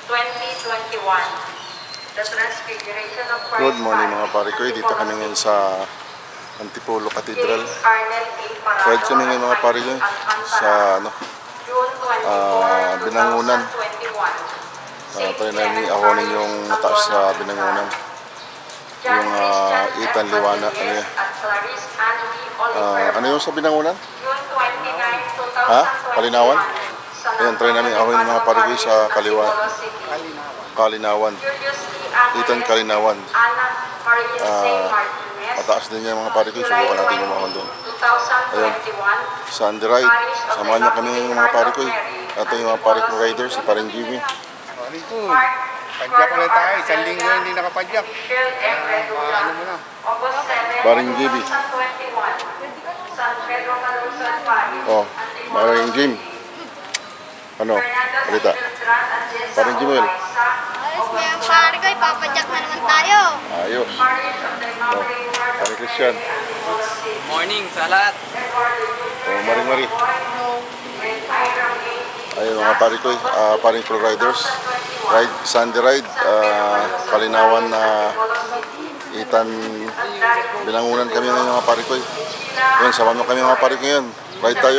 2021. The Transfiguration of Christ. Good morning mga pare ko. Dito kami ngayon sa Antipolo Cathedral. Ride kami ngayon mga pare ko sa Binangonan. Try namin ahonin yung mataas sa Binangonan. Yung Itan Liwana. Ano yung sa Binangonan? Ha? Kalinawan? Ayan, try namin ahonin mga pare ko sa Kalinawan. Itan Kalinawan. Mataas din yan mga pare ko. Subukan natin umahon doon. Ayun. Sunday ride. Samahan niyo kami ng mga pare ko. Ito yung mga pare ko riders. Si Paring Jimmy. Padyak ulit tayo. Isang linggo hindi nakapadyak. Ano mo na? Paring Jimmy. Oh, Paring Jimmy. Ano? Balita. Paring Jimmy. Ayos na yung pare ko, ipapadyak na naman tayo. Ayos. Oh, Paring Christian. Morning sa lahat. Oh, Maring. Ayun mga pare ko, Paring Pro Riders. Sunday ride, Kalinawan na Itan Binangonan kami ngayon mga pare ko. Yun, samahan mo kami mga pare ko ngayon. Ride tayo.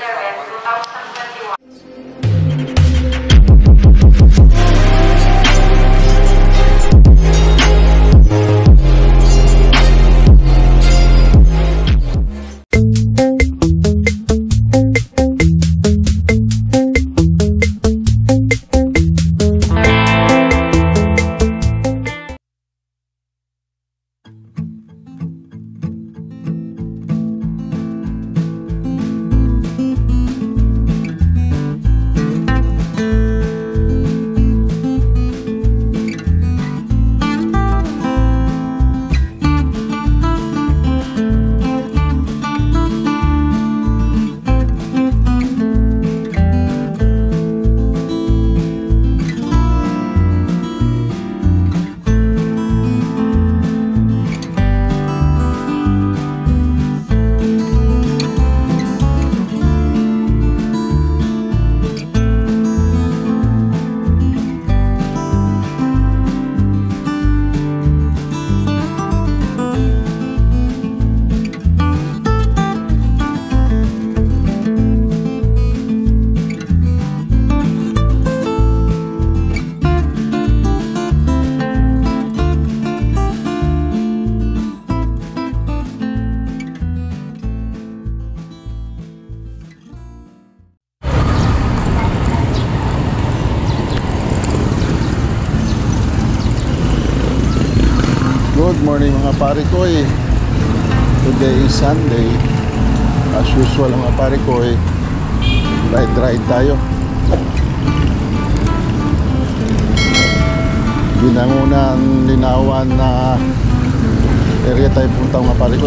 Good morning mga pare ko. Today is Sunday. As usual mga pare ko, ride tayo. Binangonan, Linawan na area tayo punta mga pare ko.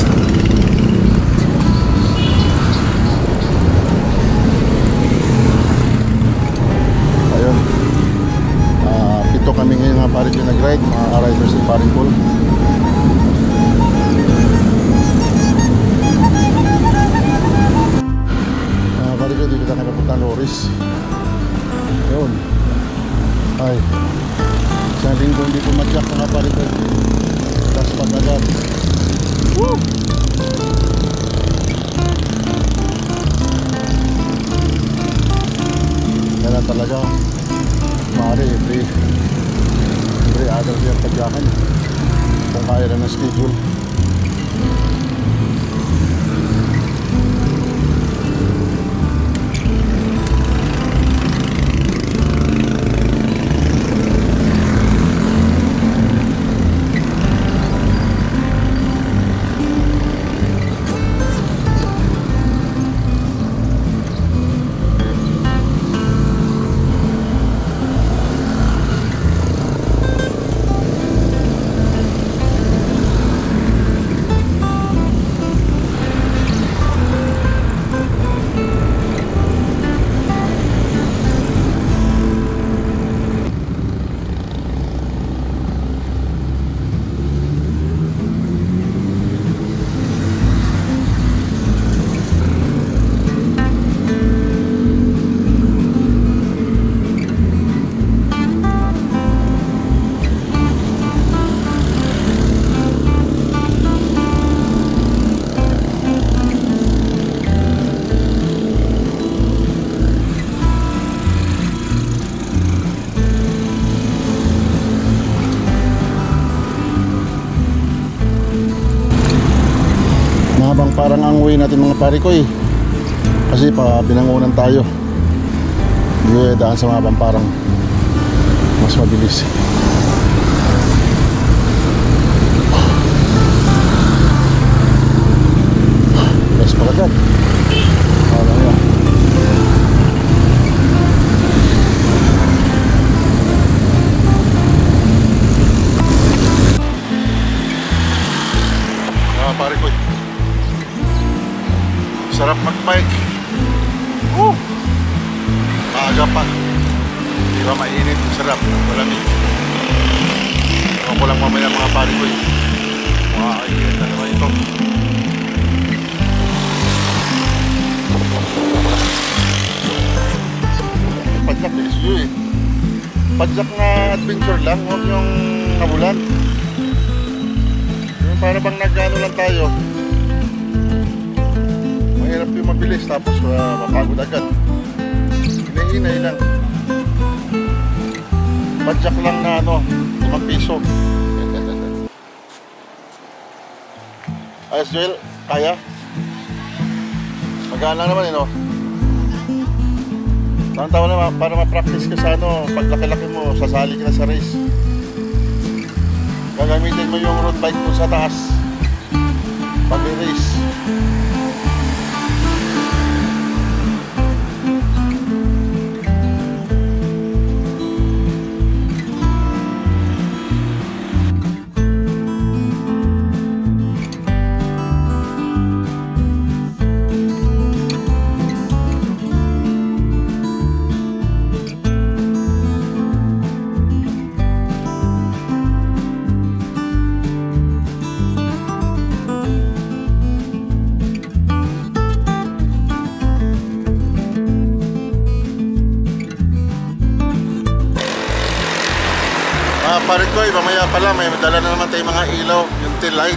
Ayun. Pito kami ngayon mga pare ko nag-ride, mga riders ni Paring Paul. Mga pare ko, dito tayo nakapunta Loris. Ayun. Ay, isang linggo hindi pumadyak mga pare ko. Tapos pag-agad. Woo! Yan lang talaga. Mare, every other day ang pagyakan kung kaya lang ng schedule. Pamparang ang way natin mga pare ko eh. Kasi pa Binangonan tayo. Hindi daan sa mga Pamparang. Mas mabilis. Yes, pagagad. Wala yan. Pare ko, sarap mag-bike. Maaga pa, di ba mainit, sarap, malamig. Ewan ko lang mamaya mga pare ko, makakainit na naman ito. Padyak din siyo eh. Padyak na adventure lang, huwag yung kabulan. Para bang nag-ano lang tayo, mahirap yung mabilis tapos mapagod agad. Hinay-hinay lang. Badyak lang na ano, 5 piso. Ayos Joel, kaya? Magaan lang naman no? Taon-taon na para ma-practice ka sa ano, paglaki-laki mo, sasali ka na sa race. Gagamitin mo yung road bike mo sa taas pag-race. Pare ko, mamaya pala may dala na naman tayong mga ilaw, yung tail light.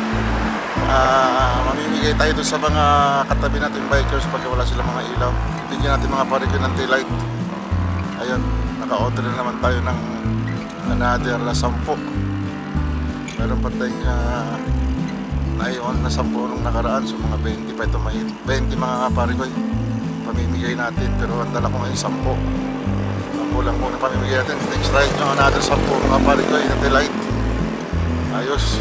Mamimigay tayo doon sa mga katabi natin bikers pagka wala silang mga ilaw. Bigyan natin mga pare ko ng tail light. Ayun, naka-order na naman tayo ng another 10. Meron pa tayong na-on na 10 nung nakaraan, so mga 20 pa ito, may 20 mga pare ko. Pamimigay natin, pero ang dala ko ngayon 10. Kulang muna pamimigay natin. Next ride nyo, another 10 mga pare ko yung tail light. Ayos.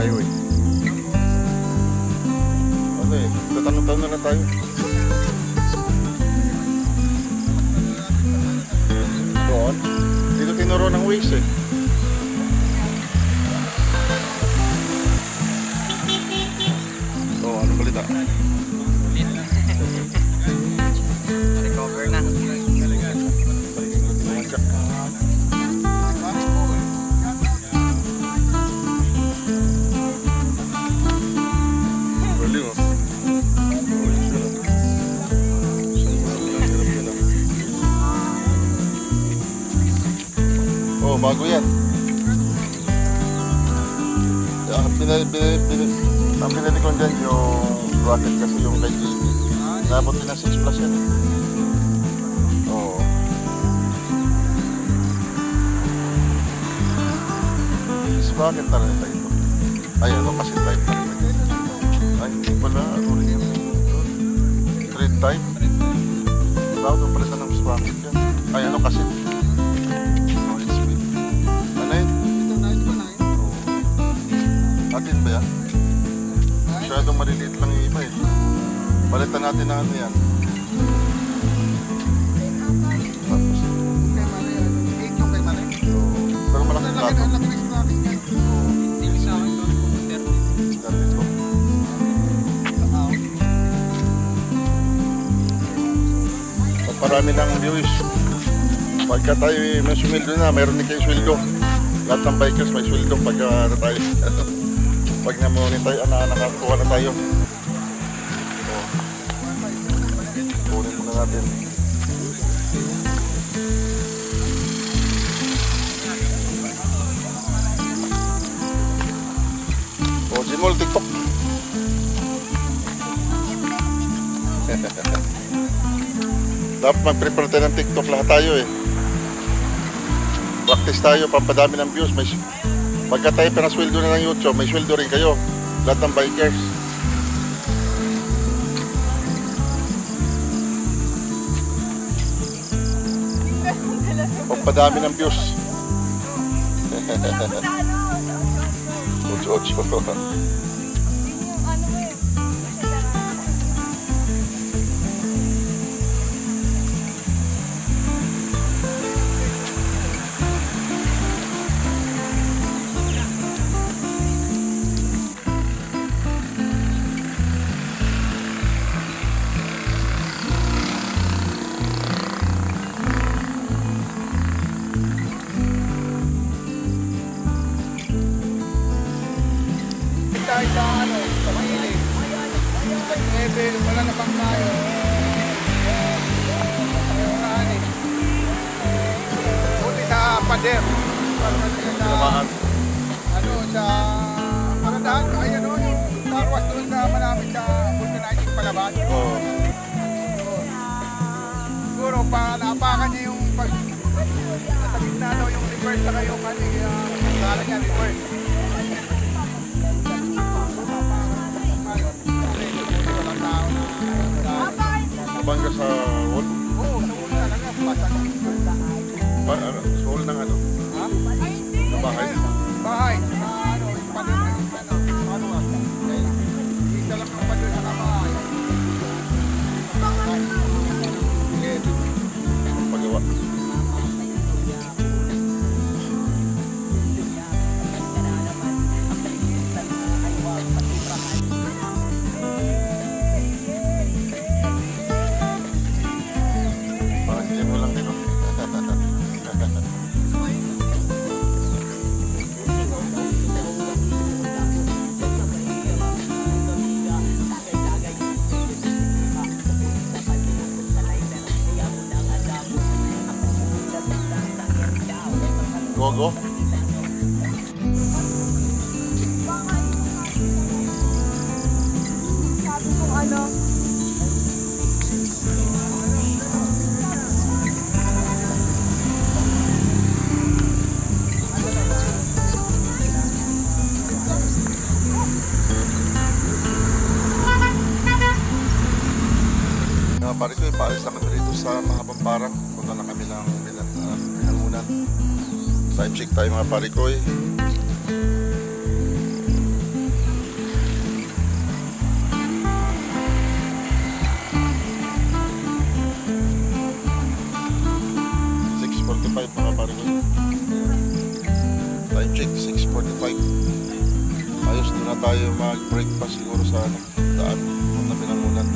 highway. Ano eh, tatanong-tanong na lang tayo. Doon, dito tinuro ng Waze eh. So, anong balita? Recover na. Galing oh. Oh, bago yan. Ang pinili ko dyan yung bracket kasi yung kay JB. Nabot din na 6 plus yan eh. Oo. Bracket na rin ito. Ay, ano kasi type na rin. Ay, hindi pala. Ano rin yung thread type. Dapat ito pala ng bracket yan. Ay, ano kasi? Oh, it's big. Ano yun? Ito na, ito ba na yun? Atin ba yan? Masyadong maliliit lang yung iba eh. Palitan natin na ano yan. Tapos, Kay Mare, 8 yung kay Mare. pero malaking plato. Ang laki ng bracket niya. Hindi sa akin doon. Dito. Pag marami ng views, pagka tayo may sweldo na, mayroon din kayo sweldo. Lahat ng bikers may sweldo pagka ano tayo. Pag na-monetize, nakakuha na tayo. So, kunin muna natin. O, Jimol, TikTok. Dapat mag-prepare tayo ng TikTok lahat tayo eh. Practice tayo, papadami ng views. Pagka tayo pinasweldo na ng YouTube, may sweldo rin kayo. Lahat ng bikers. Papadami ng views. 8-8. Tayo sa ano, sa Mahilig. Wala na pang tayo. Buti sa pader. Ano, sa Paradahan. Ay, ano, yung tarwas doon sa malapit sa vulcanizing palabas. Oh. Siguro, naapakan niya yung pag... Nasa gitna daw yung reverse na kayo kasi kala niya reverse. Nabangga sa wall? Oo, sa wall talaga. Sa wall ng ano? Ha? Sa bahay? Bahay. Sa ano, yung pader na yung ano. Ano nga? Isa lang ang pader sa bahay. Pagawa. Parang hindi mo lang din, no? Go. Sabi kong ano, Pare ko, ipaalis na kami rito sa Mahabang Parang. Punta na kami ng Binangunan. Time check tayo mga pare ko. 6:45 mga pare ko. Time check, 6:45. Ayos, doon na tayo mag-breakfast siguro sa daan na Binangonan.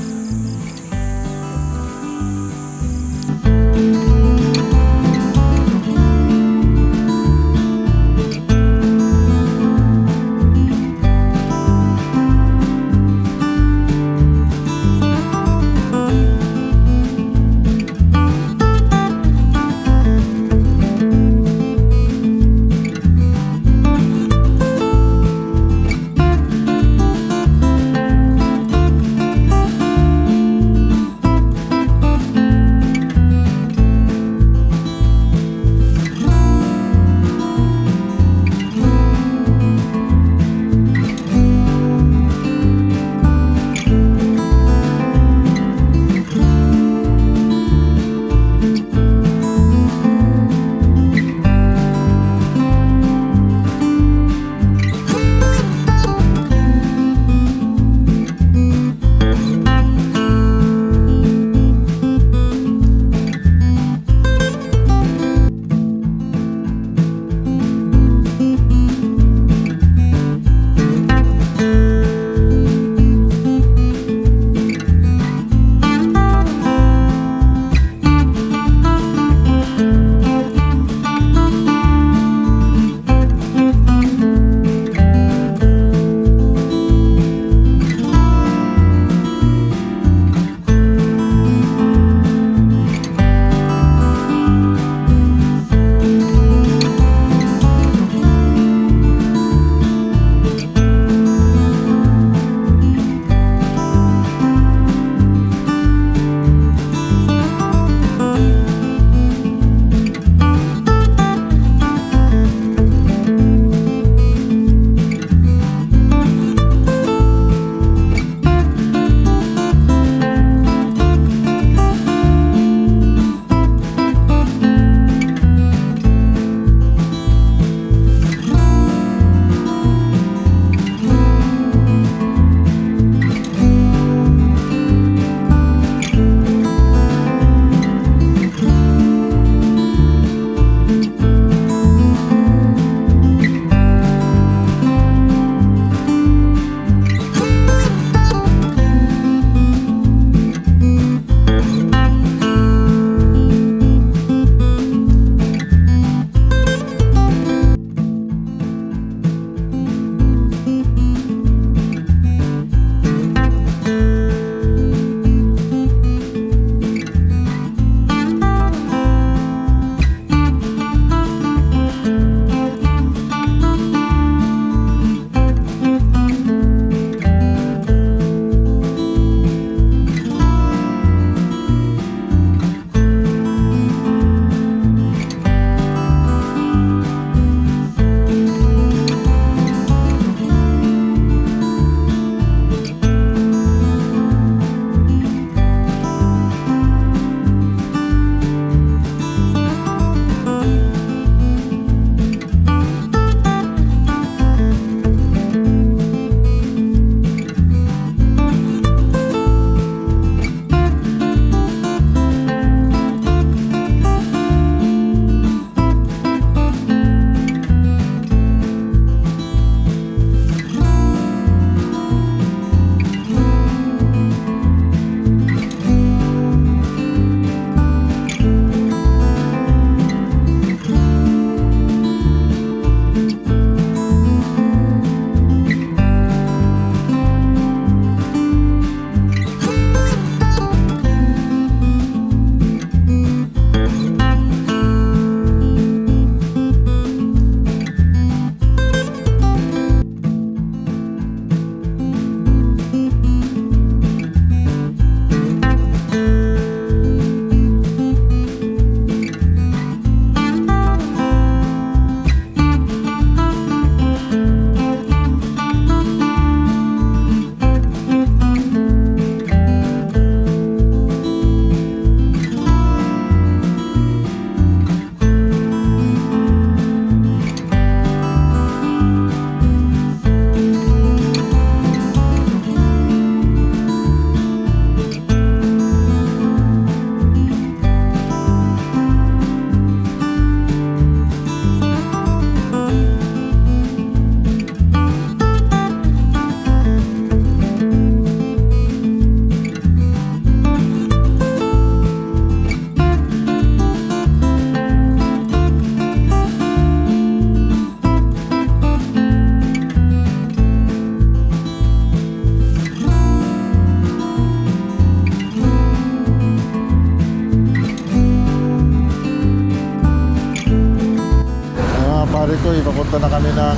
pare ko, papunta na kami ng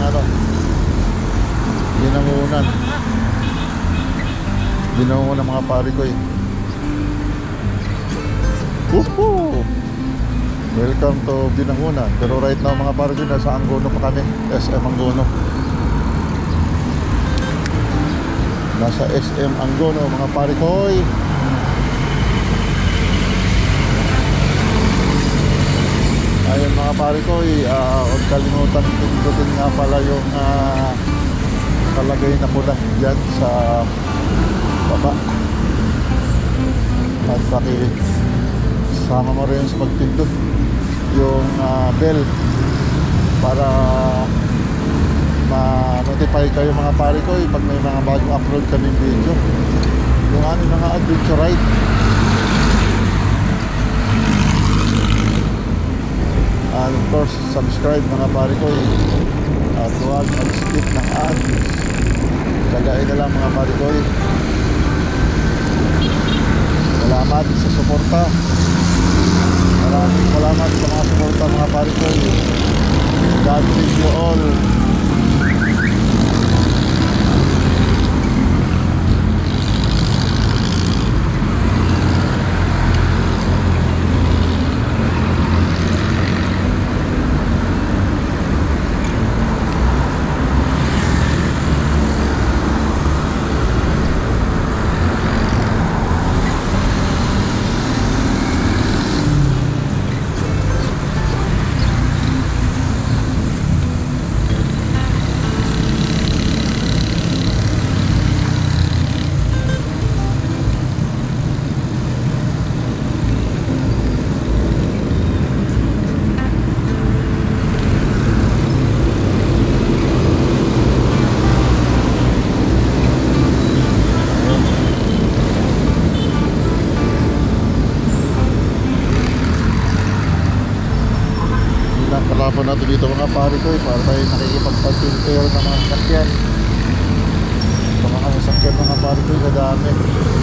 Binangunan. Binangunan mga pare ko. Woohoo! Welcome to Binangunan. Pero right now mga pare ko, nasa Angono pa kami. SM Angono. Nasa SM Angono mga pare ko. Ayun mga pare ko, huwag kalimutan pindutin nga pala yung kalagay na pula dyan sa baba. At sama mo rin sa pagpindot yung bell para ma-notify kayo mga pare ko pag may mga bagong upload kaming video, yung mga adventure ride. And of course, subscribe mga pare ko at huwag mag-skip ng ads. Kagain na lang mga pare ko. Salamat sa suporta. Maraming salamat sa mga suporta mga pare ko. God bless you all. Palapon natin dito mga pare ko para tayo nakikipagpag-filter ng mga sasakyan. Sa mga sasakyan mga pare ko, kadami.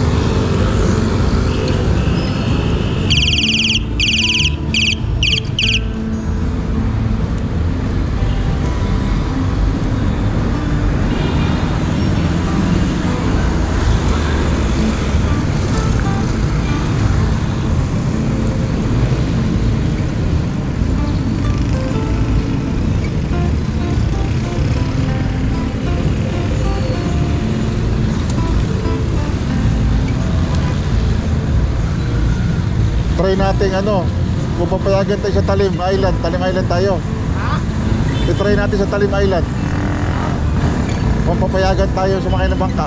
Try natin kung papayagan tayo sa Talim Island tayo. I-try natin sa Talim Island. Kung papayagan tayo sumakay ng bangka.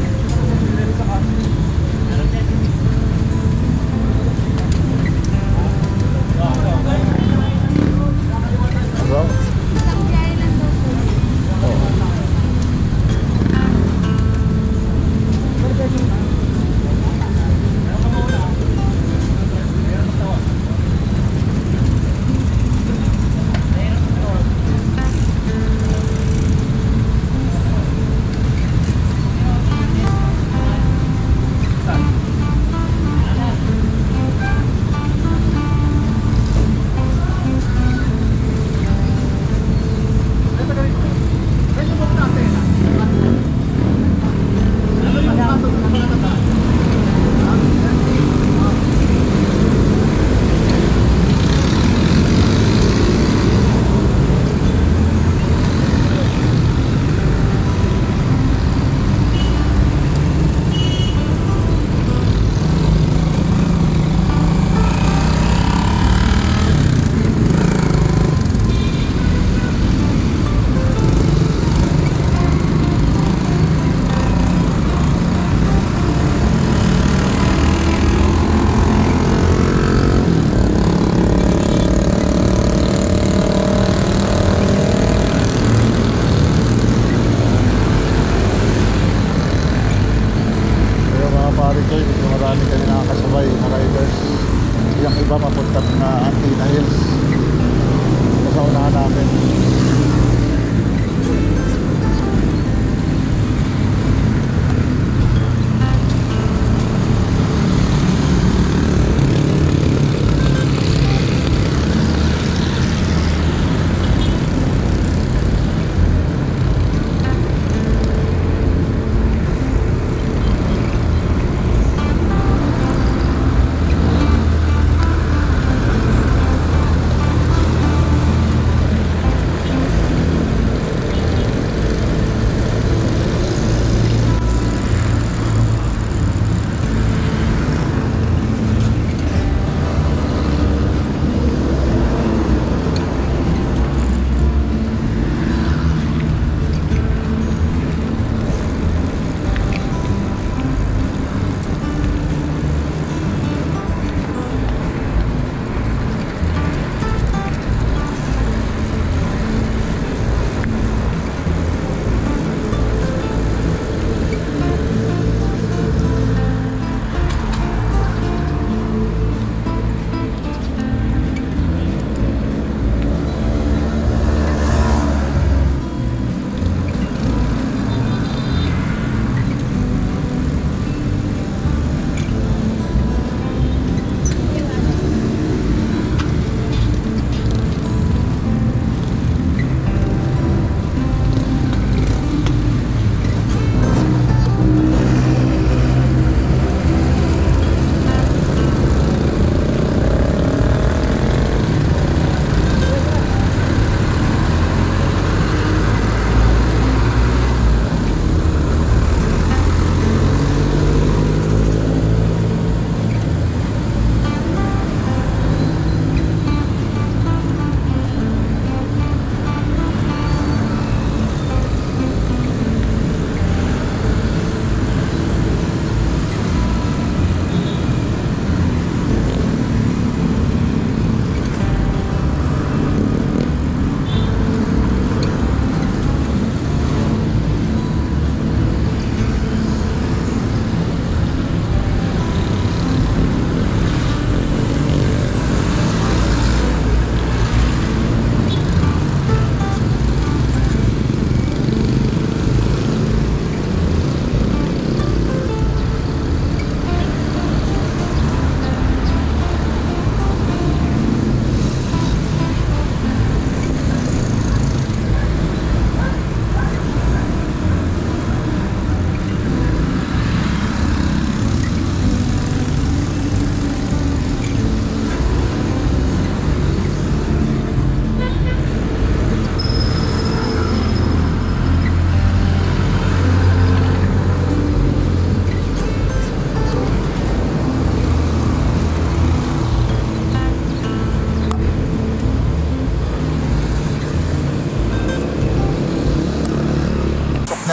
Bro?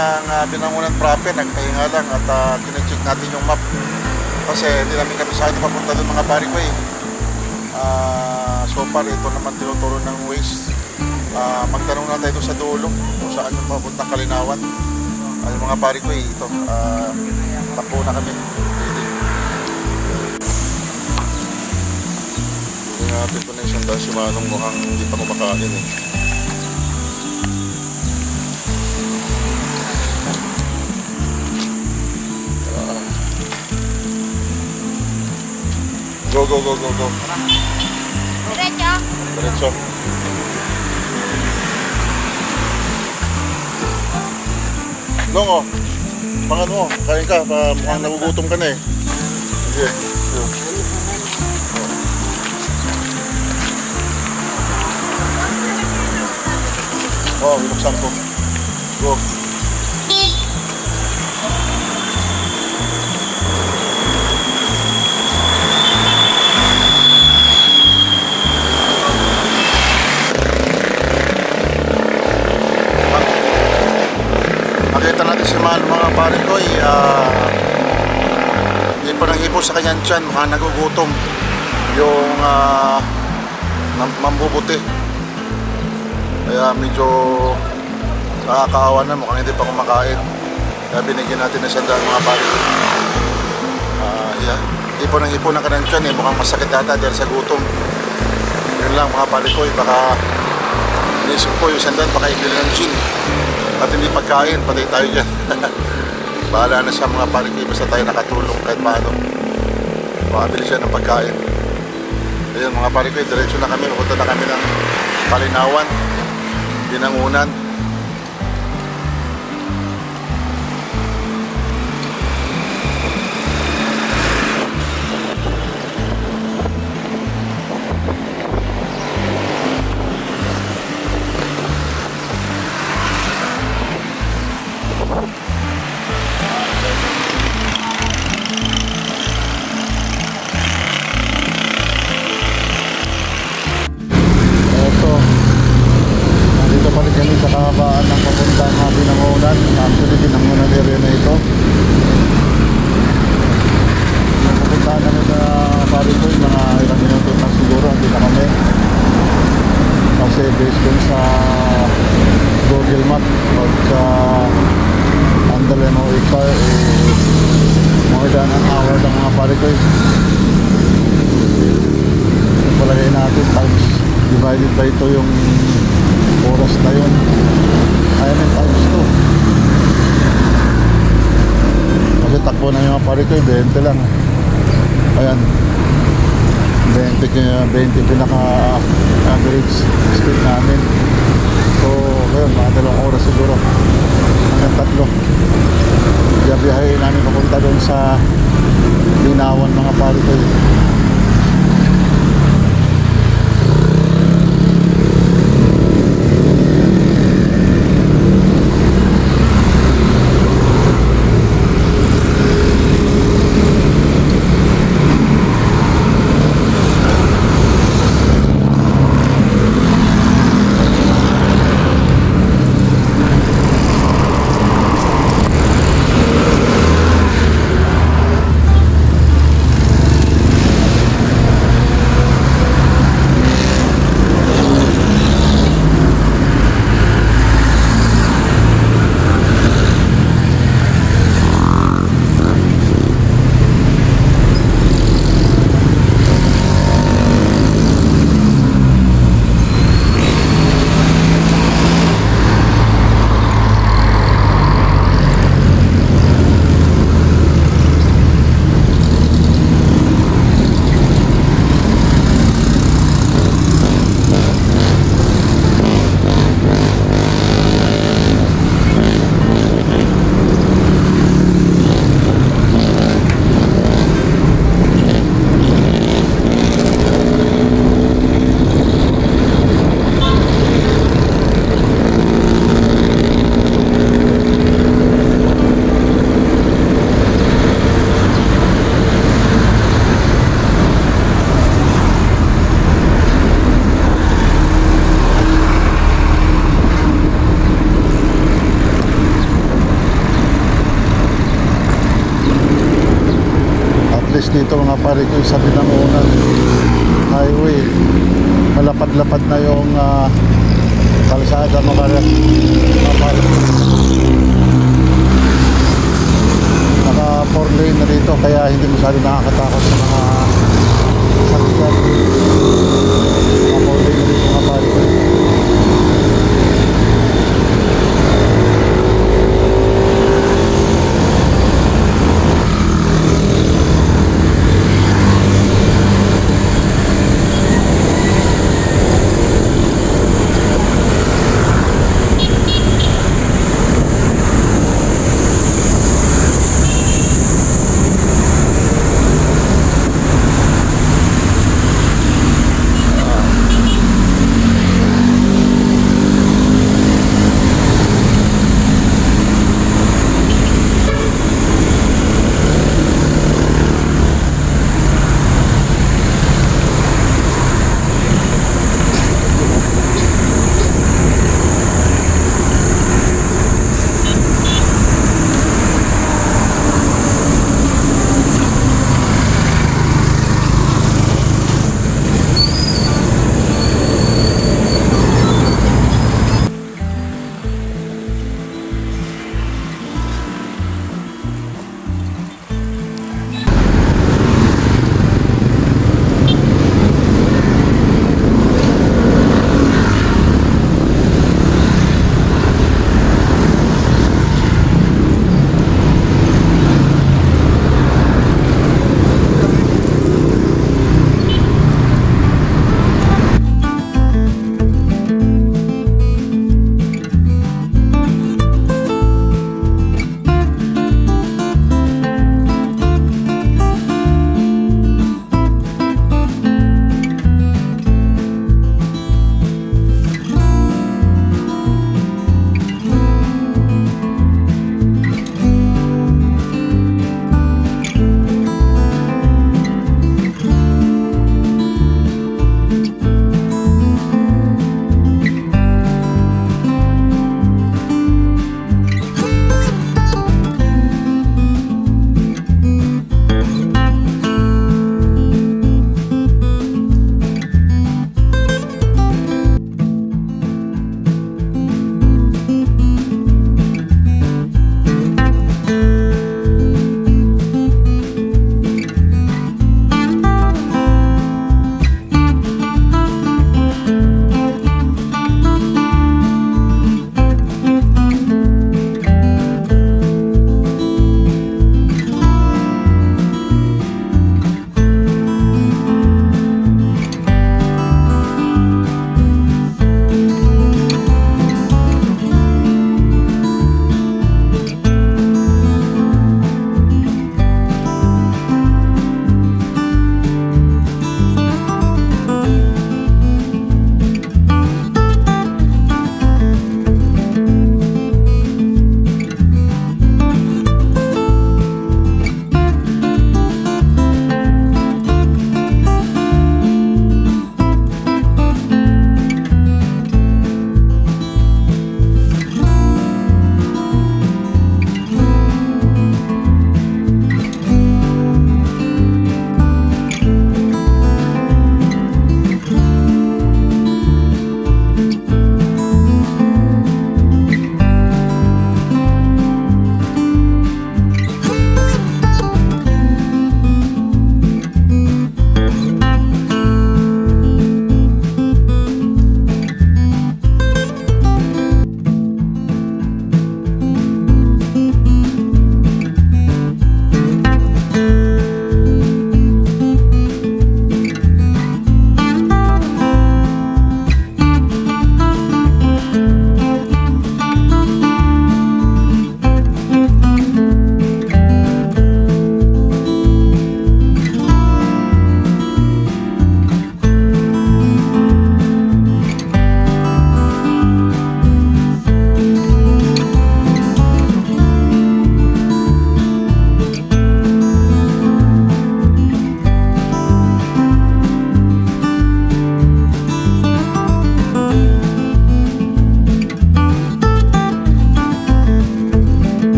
ng Binangonan proper, nagpahinga lang at kine-check natin yung map. Kasi hindi namin kabisado papunta doon mga pare ko eh. So far, ito naman tinuturo ng Waze. Magtanong na tayo doon sa dulo kung saan yung papuntang Kalinawan. Ay mga pare ko eh, ito. Takbo na kami. Hindi natin ko na isang dahil si Manong mukhang hindi pa kumakain eh. Go, go, go, go, go. Diretso. Diretso. Longo, pangan mo, kain ka, mukhang nagugutom ka na eh. Sige. Oh, binuksan ko. Go. Nakita natin si Mahal mga pare ko hindi pa nang hipo sa kanyang tiyan, mukhang nagugutom yung mambubuti, kaya medyo nakakaawa na, mukhang hindi pa kumakain, kaya binigyan natin na siya dahil mga pare ko. Hipo ng hipo ng kanyang tiyan mukhang masakit yata dahil sa gutom. Yun lang mga pare ko, baka inisip ko yung sandal baka ibili ng gin at hindi pagkain, patay tayo dyan. Bahala na siya mga pare ko, basta tayo nakatulong kahit paano. Makabili siya ng pagkain. Ayun mga pare ko, diretso na kami, pupunta na kami ng Kalinawan, Binangonan. Kahabaan ng papuntang Binangonan. Actually, Binangonan area na ito. Napuntahan namin na pare ko, mga ilang minuto na siguro, hindi na kami. Kasi based dun sa Google Map, pagka Andale mo ikaw, more than an hour lang mga pare ko. Palagay natin times divided by ito yung oras na yun. Ayan yung times 2. Kasi takbo na yung mga pare ko, 20 lang. Ayan, 20 pinaka average speed namin. So ngayon mga 2 oras siguro hanggang 3. Biyahe namin papunta doon sa Linawan mga pare ko. dito mga pare ko sa Binangonan Highway. Malapad-lapad na yung kalsada mga pare ko. Naka 4 lane na dito kaya hindi masyado nakakatakot sa mga sakyan. Naka 4 lane na dito mga pare ko.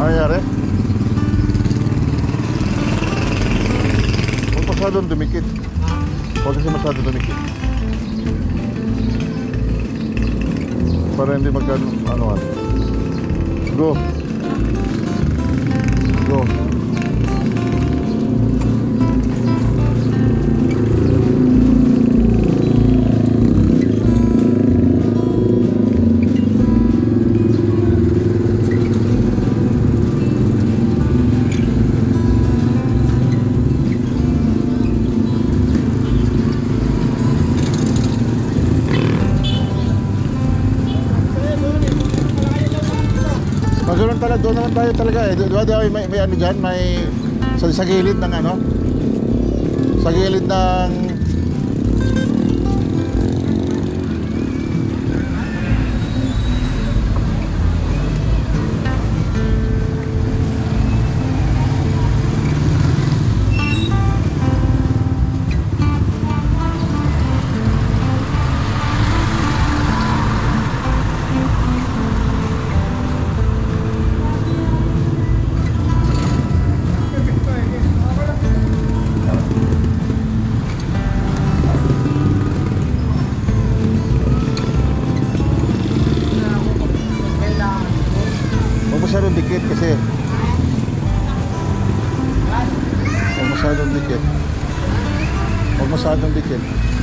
Ano nangyari? Huwag masyadong dumikit. Huwag kasi masyadong dumikit. Para hindi magkano, ano. Go. Go. Doon naman tayo talaga eh. Diba may ano dyan, may sa gilid ng ano, sa gilid ng masyadong dikit kasi huwag masyadong dikit. Huwag masyadong dikit.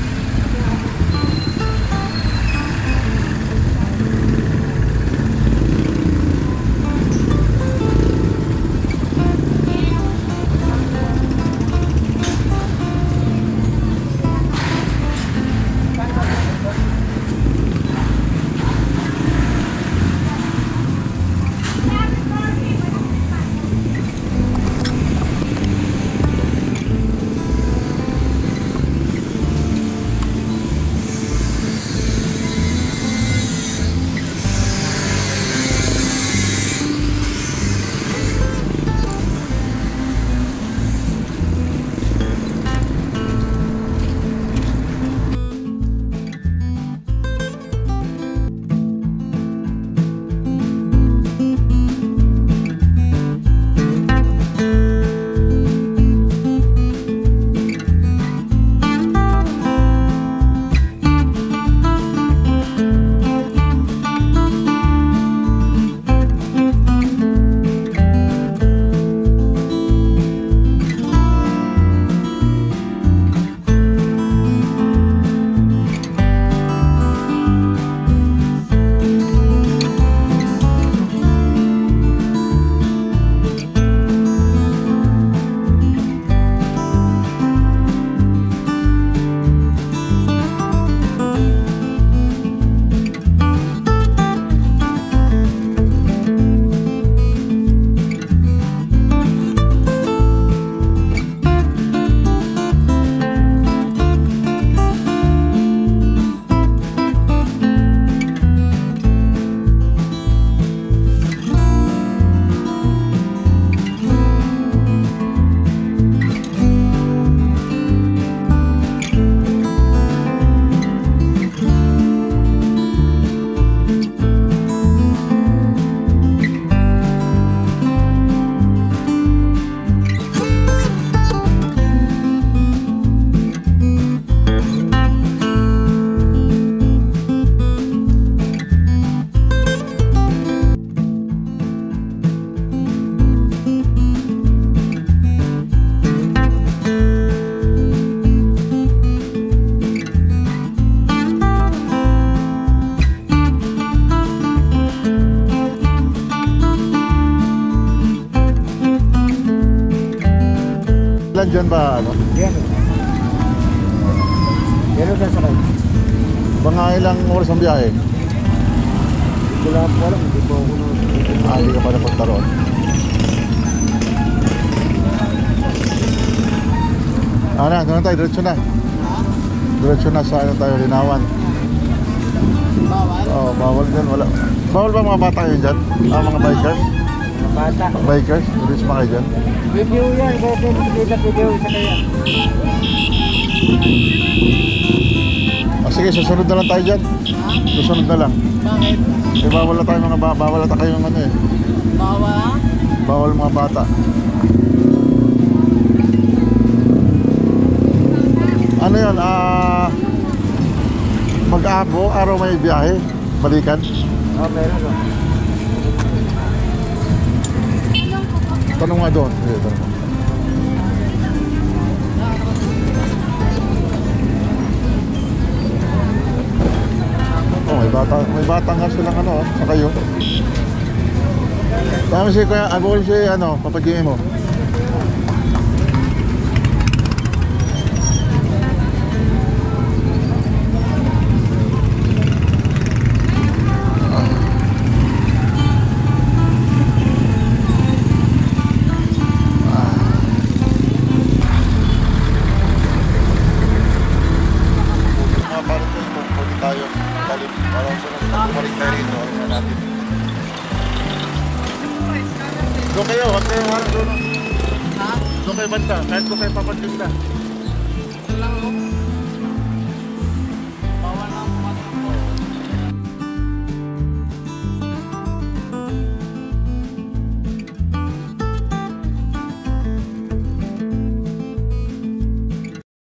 Dyan ba ano? Yan. Yan ang sasakay. Mga ilang oras ang biyahe? Wala po alam, hindi po ako na. Hindi ka pa napunta roon. Doon na tayo, diretso na. Diretso na sa ano tayo, Linawan. Bawal? Oo, bawal dyan, wala. Bawal ba mga bata yun dyan? Mga bikers? Mga bata. Bikers? Diretso pa kayo dyan? Video yan, kasi hindi na video isa kaya. Sige, susunod na lang tayo dyan. Susunod na lang. Bakit? Bawal na tayo mga bawal na tayo yung ano eh. Bawal? Bawal mga bata. Ano yun? Araw may biyahe? Balikan? Meron o. Tanong nga doon. Sige, tanong mo. Oh, may bata nga silang ano, sa kayo. Tama si Kuya, abol si ano, papagingin mo. Tayo talim parang sunod na bumalik tayo rito ano natin doon kayo huwag kayo harap doon doon kayo banda kahit doon kayo papatinda